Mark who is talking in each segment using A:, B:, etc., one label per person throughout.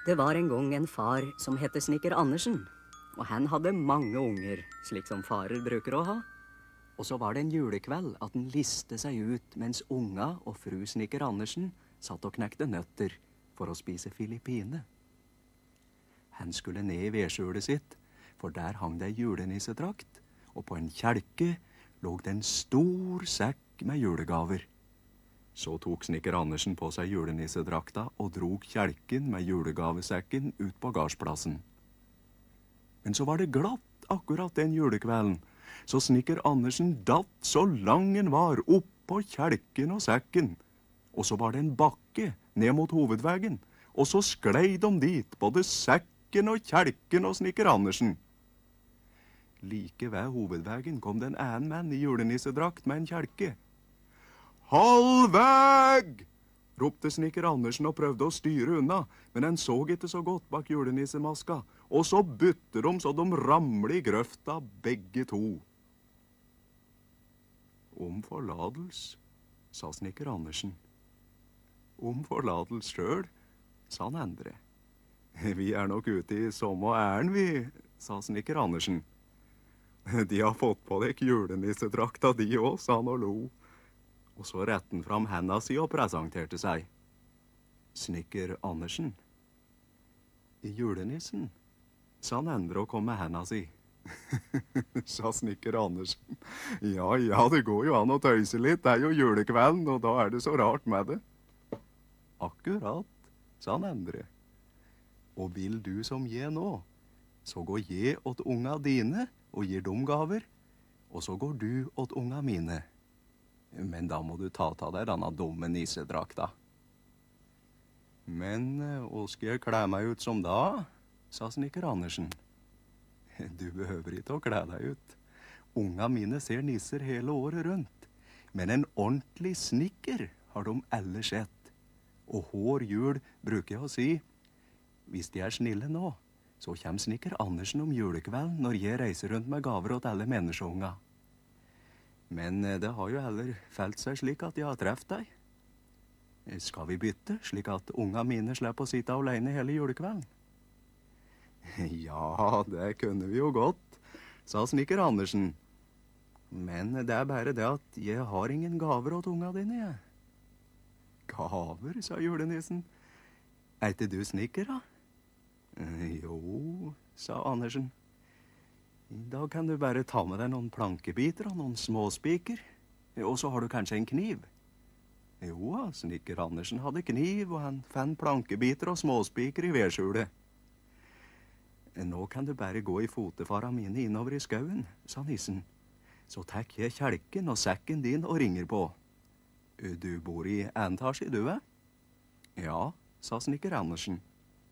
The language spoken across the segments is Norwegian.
A: Det var en gang en far som hette Snikker Andersen, og han hadde mange unger, slik som farer bruker å ha. Og så var det en julekveld at han liste seg ut mens unga og fru Snikker Andersen satt og knekte nøtter for å spise filippine. Han skulle ned i vedskjulet sitt, for der hang det en julenissedrakt, og på en kjelke lå det en stor sekk med julegaver. Så tok Snikker Andersen på seg julenissedrakta og drog kjelken med julegavesekken ut på gardsplassen. Men så var det glatt akkurat den julekvelden, så Snikker Andersen datt så lang den var opp på kjelken og sekken. Og så var det en bakke ned mot hovedveggen, og så sklei de dit, både sekken og kjelken og Snikker Andersen. Like ved hovedveggen kom det en annen mann i julenissedrakt med en kjelke. «Halvveg!» ropte Snikker Andersen og prøvde å styre unna, men han så ikke så godt bak julenissemaska, og så bytte de så de ramlet i grøfta begge to. «Om forladels», sa Snikker Andersen. «Om forladels sjøl», sa han andre. «Vi er nok ute i samme ærend, vi», sa Snikker Andersen. «De har fått på deg julenissedrakta de også», sa han og lo. Og så rettet han fram hendene si og presenterte seg. «Snikker Andersen?» «I julenissen», sa han andre og kom med hendene si. Sa Snikker Andersen. Ja, det går jo an å tøyse litt, det er jo julekvelden, og da er det så rart med det. Akkurat, sa han andre. Og vil du som gir nå, så går jeg åt unga dine og gir dem gaver, og så går du åt unga mine. Men da må du ta deg denne dumme nissedrakta. Men hva skal jeg klæ meg ut som da, sa Snikker Andersen. Du behøver ikke å klæ deg ut. Unga mine ser nisser hele året rundt. Men en ordentlig snikker har de alle sett. Og hver jul bruker jeg å si, hvis de er snille nå, så kommer Snikker Andersen om julekvelden når jeg reiser rundt med gaver åt alle menneskeunga. Men det har jo heller felt seg slik at jeg har treft deg. Skal vi bytte, slik at unga mine slipper å sitte alene hele julekvelden? Ja, det kunne vi jo godt, sa Snikker Andersen. Men det er bare det at jeg har ingen gaver åt unga dine, jeg. Gaver, sa julenissen. Er ikke du snikker, da? Jo, sa Andersen. Da kan du bare ta med deg noen plankebiter og noen småspiker. Og så har du kanskje en kniv. Jo, Snikker Andersen hadde kniv, og han fann plankebiter og småspiker i vedskjulet. Nå kan du bare gå i fotefara mine innover i skauen, sa nissen. Så tek jeg kjelken og sekken din og ringer på. Du bor i en etasje, du, Ja, sa Snikker Andersen.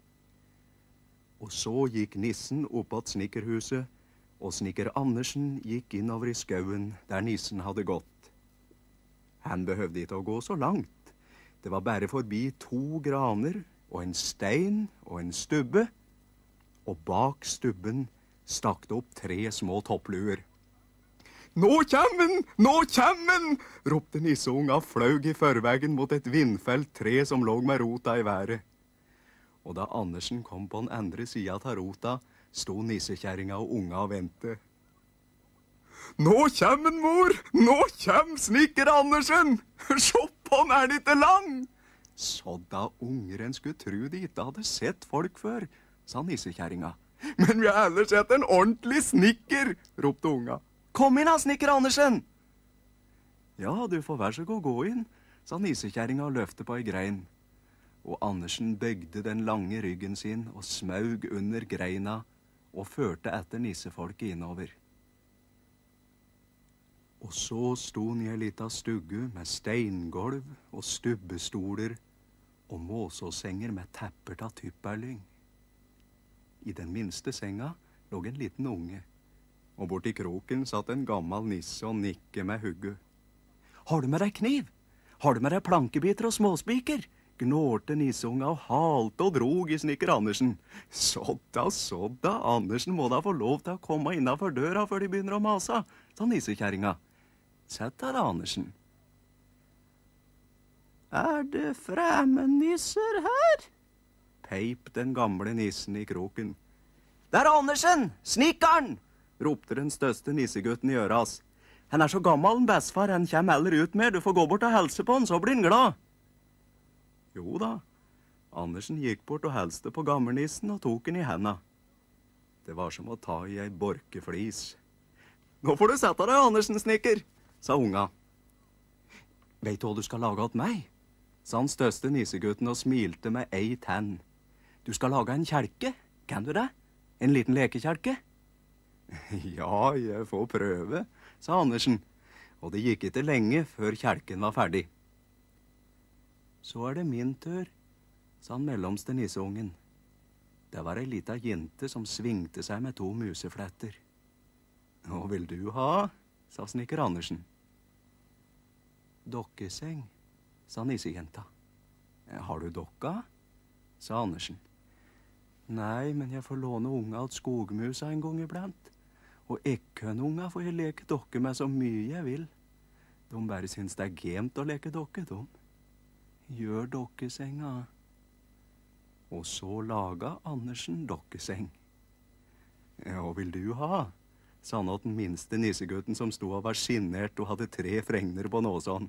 A: Og så gikk nissen opp at snikkerhuset, og Snikker Andersen gikk innover i skauen der nissen hadde gått. Han behøvde ikke å gå så langt. Det var bare forbi 2 graner og en stein og en stubbe, og bak stubben stakk det opp 3 små toppluer. «Nå kjem den! Nå kjem den!» ropte nisseunga og flaug i førveggen mot et vindfelt tre som lå med rota i været. Og da Andersen kom på den andre sida av rota, sto nissekjerringa og unga og vente. «Nå kjem den, mor! Nå kjem Snikker Andersen! Se på den, er den ikke lang!» Så da unger en skulle tro de ikke hadde sett folk før, sa nissekjerringa. «Men vi har heller sett en ordentlig snikker!» ropte unga. «Kom inn da, Snikker Andersen!» «Ja, du får vær så god gå inn», sa nissekjerringa og løfte på ei grein. Og Andersen bøgde den lange ryggen sin og smaug under greina og førte etter nissefolket innover. Og så sto han i ei lita stugge med steingolv og stubbestoler og måsåsenger med tepper av typperlyng. I den minste senga lå en liten unge, og borti kroken satt en gammel nisse og nikke med hugget. «Har du med deg kniv? Har du med deg plankebiter og småspiker?» gnårte nisseunga og halte og drog i Snikker Andersen. Sådda, Andersen må da få lov til å komme innenfor døra før de begynner å mase, sa nissekjerringa. Sett deg da, Andersen. Er det fremmednisser her? peip den gamle nissen i kroken. «Det er Andersen! Snikkeren!» ropte den største nissegutten i øras. «Han er så gammel, bestefar, han kommer heller ut mer. Du får gå bort og helse på han, så blir han glad.» Jo da, Andersen gikk bort og helste på gammelnissen og tok han i henda. Det var som å ta i ei borkeflis. «Nå får du sette deg, Andersen, snikker», sa unga. «Vet du hva du skal lage åt meg?» sa den største nissegutten og smilte med ei tenn. «Du skal lage en kjelke, kan du det? En liten lekekjelke?» «Ja, jeg får prøve», sa Andersen, og det gikk ikke lenge før kjelken var ferdig. «Så er det min tur», sa den mellomste nisseungen. Det var ei lita jente som svingte seg med 2 musefletter. «Hva vil du ha?» sa snikker Andersen. «Dokkeseng», sa nissejenta. «Har du dokka?» sa Andersen. «Nei, men jeg får låne unga til skogmusa en gang iblant. Og ekkønunga får jeg leke dokke med så mye jeg vil. De bare syns det er gemt å leke dokke, de. Gjør dokkesenga.» Og så laga Andersen dokkeseng. «Hva vil du ha?» sa han til den minste nissegutten som sto og var skinert og hadde 3 fregner på nåsån.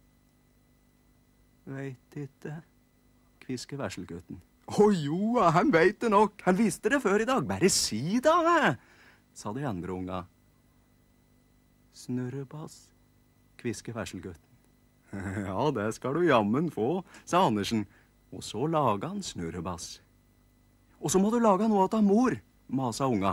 A: «Veit ikke», kviske vesselgutten. «Å jo, han veit det nok. Han visste det før i dag. Bare si det, hva?» sa de andre unga. «Snurrebass», kviske vesselgutten. «Ja, det skal du jammen få», sa Andersen, og så laga han snurrebass. «Og så må du laga noe av mor», masa unga.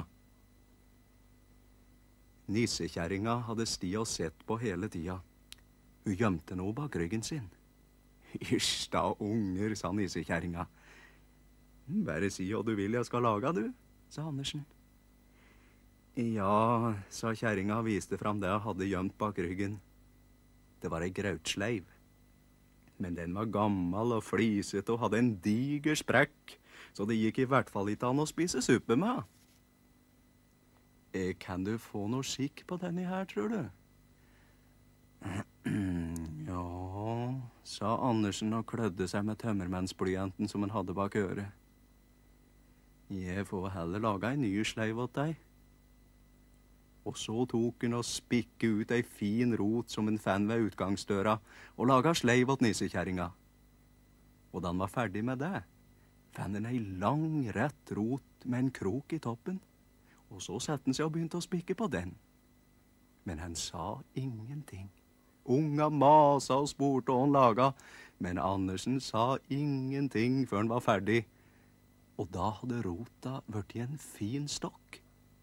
A: Nissekjerringa hadde sti og sett på hele tida. Hun gjemte noe bak ryggen sin. «Hysj da, unger», sa nissekjerringa. «Bare si hva du vil jeg skal lage, du», sa Andersen. «Ja», sa kjerringa og viste fram det hun hadde gjemt bak ryggen. Det var ei grautsleiv. Men den var gammel og flisete og hadde en diger sprekk, så det gikk i hvert fall ikke an å spise suppe med. «Kan du få noe skikk på denne her, tror du?» «Ja», sa Andersen og klødde seg med tømmermennsblyanten som han hadde bak øret. «Jeg får heller lage en ny sleiv åt deg.» Og så tok han og spikke ut ei fin rot som han fann ved utgangsdøra, og laga sleiv åt nissekjerringa. Og da han var ferdig med det, fann han ei lang, rett rot med en krok i toppen, og så satte han seg og begynte å spikke på den. Men han sa ingenting. Unga masa og spurte hva han laga, men Andersen sa ingenting før han var ferdig. Og da hadde rota vært i en fin stokk.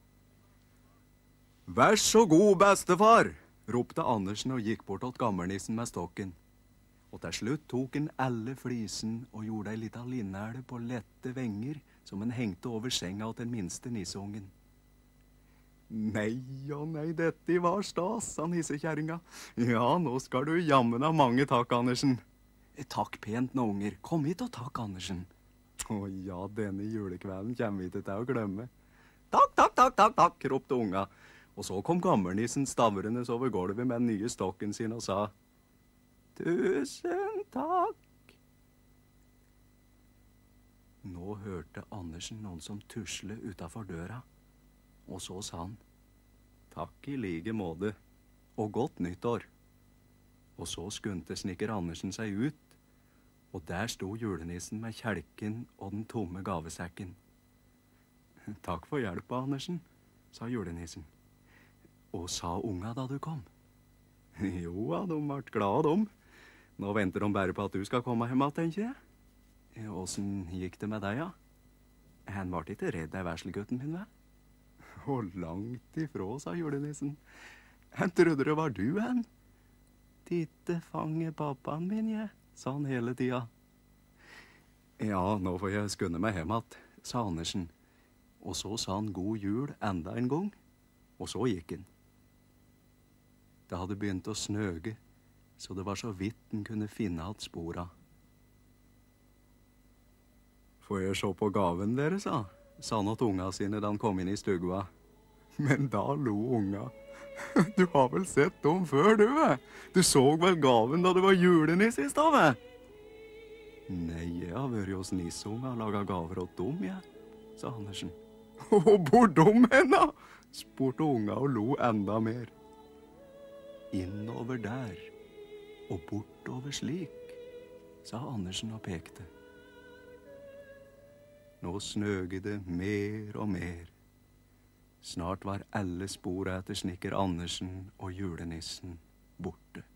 A: «Vær så god, bestefar!» ropte Andersen og gikk bort til gammelnissen med stokken. Og til slutt tok han alle flisen og gjorde ei lita linnæle på lette venger som han hengte over senga til den minste nisseungen. «Nei og nei, dette var stas», sa nissekjerringa. «Ja, nå skal du jammen ha mange takk, Andersen.» «Takk pent nå, unger. Kom hit og takk, Andersen.» «Å ja, denne julekvelden kommer vi ikke til å glemme.» «Takk, takk, takk, takk, takk», ropte unga. Og så kom gammelnissen stavrende over gulvet med den nye stokken sin og sa, «Tusen takk.» Nå hørte Andersen noen som tusle utenfor døra. Og så sa han, «Takk i like måte, og godt nyttår.» Og så skunte snikker Andersen seg ut, og der sto julenissen med kjelken og den tomme gavesekken. «Takk for hjelpa, Andersen», sa julenissen. «Og sa unga da du kom?» «Jo, de ble glade, de. Nå venter de bare på at du skal komme hjem, tenker jeg.» «Åssen gikk det med deg, ja?» «Han ble ikke redd av vesselgutten min, vel?» «Og langt ifra», sa julenissen. «Han trodde det var du, han.» «Titte fange pappaen min, jeg», sa han hele tida. «Ja, nå får jeg skunde meg hjem att», sa Andersen. Og så sa han god jul enda en gang, og så gikk han. Det hadde begynt å snøge, så det var så vidt han kunne finne alt spora. «Får jeg se på gaven dere, sa han til unga sine da han kom inn i stugua. Men da lo unga. «Du har vel sett dem før, du? Du så vel gaven da du var julenisse i stad?» «Nei, jeg Jeg har vært hos nisseunga og laget gaver åt dem, ja, sa Andersen.
B: Og bor dom henne? Spurte unga og lo enda mer.
A: Innover der, og bortover slik, sa Andersen og pekte. Nå snøget det mer og mer. Snart var alle spor etter snekker Andersen og julenissen borte.